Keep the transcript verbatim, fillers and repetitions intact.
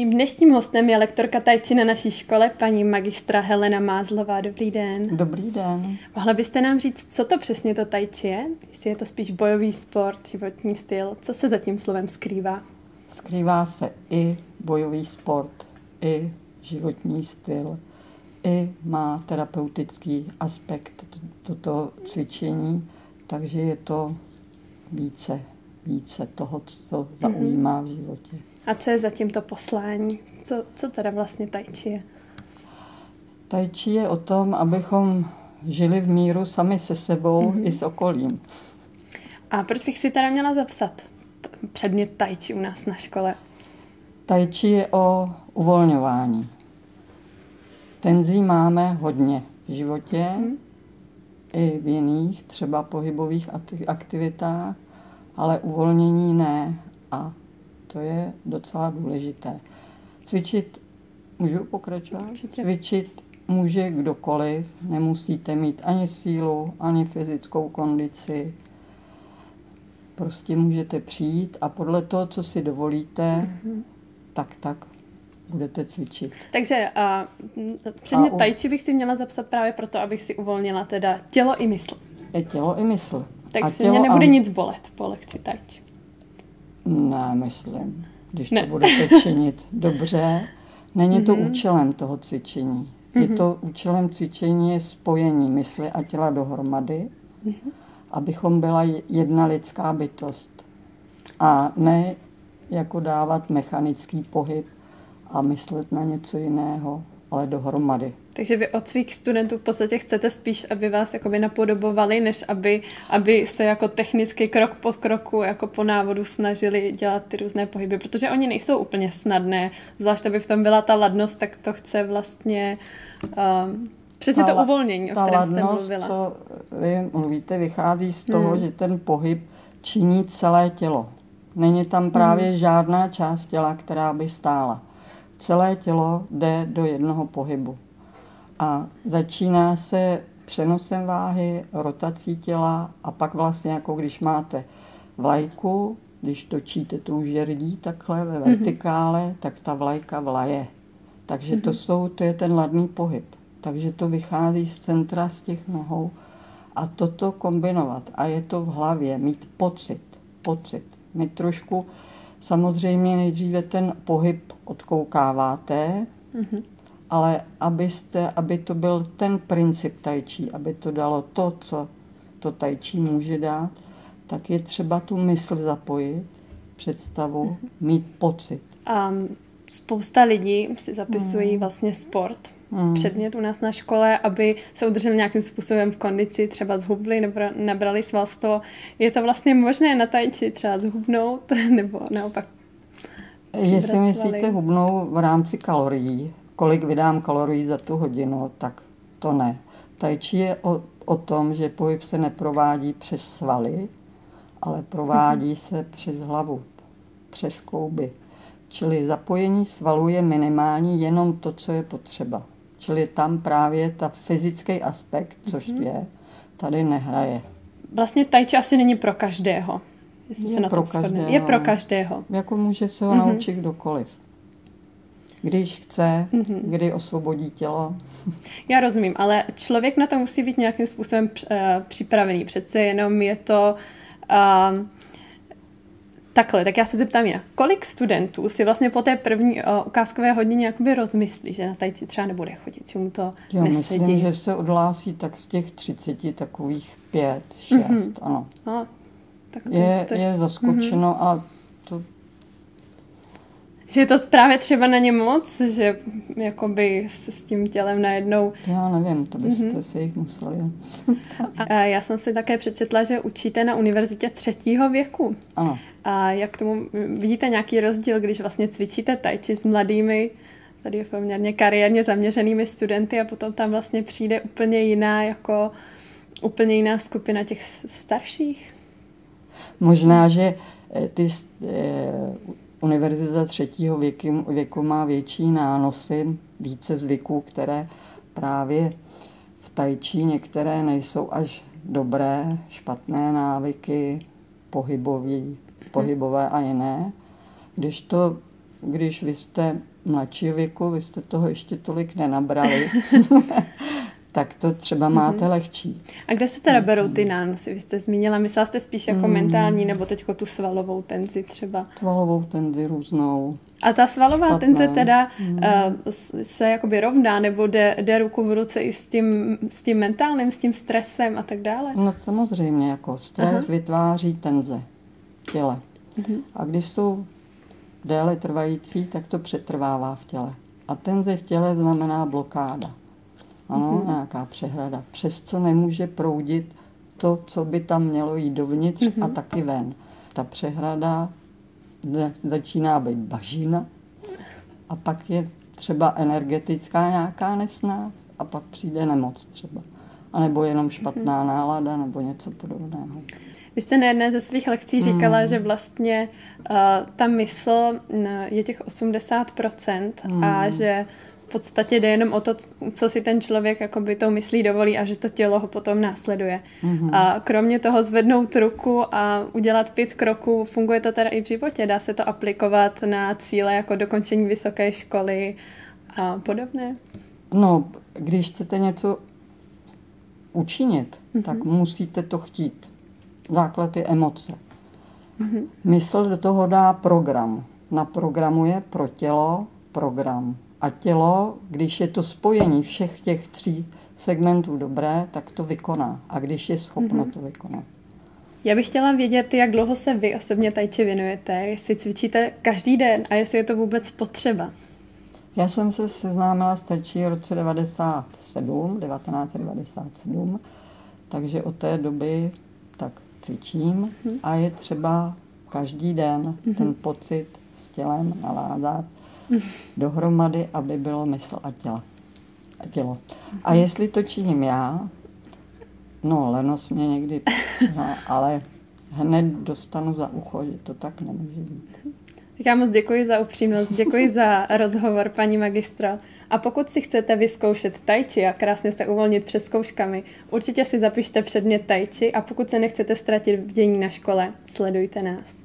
Mým dnešním hostem je lektorka tai chi na naší škole, paní magistra Helena Mázlová. Dobrý den. Dobrý den. Mohla byste nám říct, co to přesně to tai chi je? Jestli je to spíš bojový sport, životní styl, co se za tím slovem skrývá? Skrývá se i bojový sport, i životní styl, i má terapeutický aspekt toto cvičení, takže je to více, více toho, co zaujímá v životě. A co je za tímto poslání? Co, co teda vlastně tai chi je? Tai chi je o tom, abychom žili v míru sami se sebou mm-hmm. i s okolím. A proč bych si teda měla zapsat předmět tai chi u nás na škole? Tai chi je o uvolňování. Tenzí máme hodně v životě, mm. i v jiných, třeba pohybových aktivitách, ale uvolnění ne. A to je docela důležité. Cvičit, můžu pokračovat? Určitě. Cvičit může kdokoliv, nemusíte mít ani sílu, ani fyzickou kondici. Prostě můžete přijít a podle toho, co si dovolíte, mm-hmm. tak, tak budete cvičit. Takže uh, předmět u... tai chi bych si měla zapsat právě proto, abych si uvolnila teda tělo i mysl. Je tělo i mysl. Takže mě nebude a... nic bolet po lekci tai chi. Ne, myslím. Když ne. to budete činit dobře, není to mm-hmm. účelem toho cvičení. Mm-hmm. Je to účelem cvičení je spojení mysli a těla dohromady, mm-hmm. abychom byla jedna lidská bytost. A ne jako dávat mechanický pohyb a myslet na něco jiného, ale dohromady. Takže vy od svých studentů v podstatě chcete spíš, aby vás jakoby napodobovali, než aby, aby se jako technicky krok po kroku, jako po návodu snažili dělat ty různé pohyby, protože oni nejsou úplně snadné, zvlášť aby v tom byla ta ladnost, tak to chce vlastně um, přesně to uvolnění, o kterém jste ladnost, mluvila. Co vy mluvíte, vychází z toho, hmm. že ten pohyb činí celé tělo. Není tam právě hmm. žádná část těla, která by stála. Celé tělo jde do jednoho pohybu. A začíná se přenosem váhy, rotací těla a pak vlastně jako když máte vlajku, když točíte tu žerdí takhle ve vertikále, mm-hmm. tak ta vlajka vlaje. Takže mm-hmm. to, jsou, to je ten ladný pohyb. Takže to vychází z centra, z těch nohou a toto kombinovat. A je to v hlavě, mít pocit, pocit. Mít trošku, samozřejmě nejdříve ten pohyb odkoukáváte, mm-hmm. ale abyste, aby to byl ten princip tai chi, aby to dalo to, co to tai chi může dát, tak je třeba tu mysl zapojit, představu, mm-hmm. mít pocit. A spousta lidí si zapisují mm. vlastně sport, mm. předmět u nás na škole, aby se udrželi nějakým způsobem v kondici, třeba zhubli nebo nabrali svalstvo. Je to vlastně možné na tai chi třeba zhubnout, nebo naopak? Jestli myslíte hubnou v rámci kalorií, kolik vydám kalorií za tu hodinu, tak to ne. Tai chi je o, o tom, že pohyb se neprovádí přes svaly, ale provádí mm-hmm. se přes hlavu, přes klouby. Čili zapojení svalů je minimální, jenom to, co je potřeba. Čili tam právě ta fyzický aspekt, což mm-hmm. je, tady nehraje. Vlastně tai chi asi není pro každého. Jestli je, se na pro tom každého, je pro každého. Jako může se ho mm-hmm. naučit kdokoliv. Když chce, mm-hmm. kdy osvobodí tělo. Já rozumím, ale člověk na to musí být nějakým způsobem uh, připravený. Přece jenom je to uh, takhle, tak já se zeptám jinak. Kolik studentů si vlastně po té první uh, ukázkové hodině jakoby rozmyslí, že na tai chi třeba nebude chodit, že mu to Já nesedí? myslím, že se odhlásí tak z těch třiceti takových pět, šest, mm-hmm. ano. A, tak to je, to je zaskočeno mm-hmm. a to... Že je to právě třeba na ně moc, že jakoby se s tím tělem najednou... Já nevím, to byste mm-hmm. si jich museli. A já jsem si také přečetla, že učíte na univerzitě třetího věku. Ano. A jak k tomu vidíte nějaký rozdíl, když vlastně cvičíte tai chi s mladými, tady poměrně kariérně zaměřenými studenty a potom tam vlastně přijde úplně jiná, jako úplně jiná skupina těch starších? Možná, že ty eh, univerzita třetího věku, věku má větší nánosy, více zvyků, které právě v tai chi některé nejsou až dobré, špatné návyky, pohybový, pohybové a jiné. Když, to, když vy jste mladšího věku, vy jste toho ještě tolik nenabrali, tak to třeba máte mm-hmm. lehčí. A kde se teda berou ty nánosy? Vy jste zmínila, myslela jste spíš jako mm. mentální, nebo teďko tu svalovou tenzi třeba? Svalovou tenzi různou. A ta svalová špatné. tenze teda mm. uh, se jakoby rovná, nebo jde, jde ruku v ruce i s tím, s tím mentálním, s tím stresem a tak dále? No samozřejmě, jako stres Aha. vytváří tenze v těle. Mm-hmm. A když jsou déle trvající, tak to přetrvává v těle. A tenze v těle znamená blokáda. Ano, mm-hmm. nějaká přehrada, přes co nemůže proudit to, co by tam mělo jít dovnitř mm-hmm. a taky ven. Ta přehrada začíná být bažina a pak je třeba energetická nějaká nesnáz a pak přijde nemoc třeba. A nebo jenom špatná mm-hmm. nálada nebo něco podobného. Vy jste na jedné ze svých lekcí říkala, mm. že vlastně uh, ta mysl je těch osmdesát procent mm. a že v podstatě jde jenom o to, co si ten člověk jakoby tou myslí dovolí a že to tělo ho potom následuje. Mm-hmm. A kromě toho zvednout ruku a udělat pět kroků, funguje to teda i v životě? Dá se to aplikovat na cíle jako dokončení vysoké školy a podobné? No, když chcete něco učinit, mm-hmm. tak musíte to chtít. Základ je emoce. Mm-hmm. Mysl do toho dá program. Naprogramuje pro tělo program. A tělo, když je to spojení všech těch tří segmentů dobré, tak to vykoná. A když je schopno mm-hmm. to vykonat. Já bych chtěla vědět, jak dlouho se vy osobně tai chi věnujete, jestli cvičíte každý den a jestli je to vůbec potřeba. Já jsem se seznámila s tai chi v roce devadesát sedm, devatenáct set devadesát sedm, takže od té doby tak cvičím mm-hmm. a je třeba každý den mm-hmm. ten pocit s tělem nalázat dohromady, aby bylo mysl a tělo. A, tělo. Mm-hmm. a jestli to činím já, no lenost mě někdy, no, ale hned dostanu za ucho, že to tak nemůže být. Tak já moc děkuji za upřímnost, děkuji za rozhovor, paní magistro. A pokud si chcete vyzkoušet tai chi a krásně se uvolnit před zkouškami, určitě si zapište předmět tai chi a pokud se nechcete ztratit v dění na škole, sledujte nás.